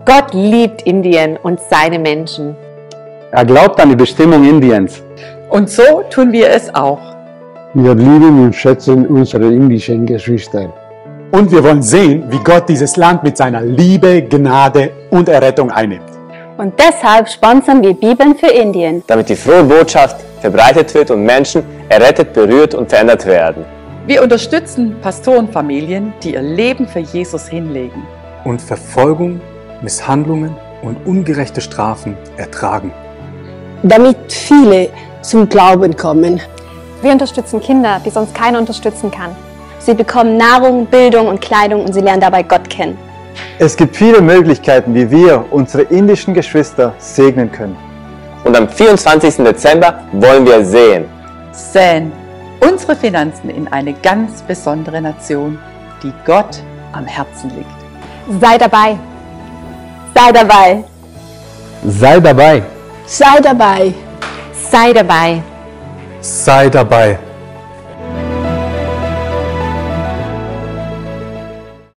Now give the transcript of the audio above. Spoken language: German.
Gott liebt Indien und seine Menschen. Er glaubt an die Bestimmung Indiens. Und so tun wir es auch. Wir lieben und schätzen unsere indischen Geschwister. Und wir wollen sehen, wie Gott dieses Land mit seiner Liebe, Gnade und Errettung einnimmt. Und deshalb sponsern wir Bibeln für Indien. Damit die frohe Botschaft verbreitet wird und Menschen errettet, berührt und verändert werden. Wir unterstützen Pastorenfamilien, die ihr Leben für Jesus hinlegen. Und Verfolgung, Misshandlungen und ungerechte Strafen ertragen. Damit viele zum Glauben kommen. Wir unterstützen Kinder, die sonst keiner unterstützen kann. Sie bekommen Nahrung, Bildung und Kleidung und sie lernen dabei Gott kennen. Es gibt viele Möglichkeiten, wie wir unsere indischen Geschwister segnen können. Und am 24. Dezember wollen wir säen unsere Finanzen in eine ganz besondere Nation, die Gott am Herzen liegt. Sei dabei. Sei dabei. Sei dabei. Sei dabei. Sei dabei. Sei dabei.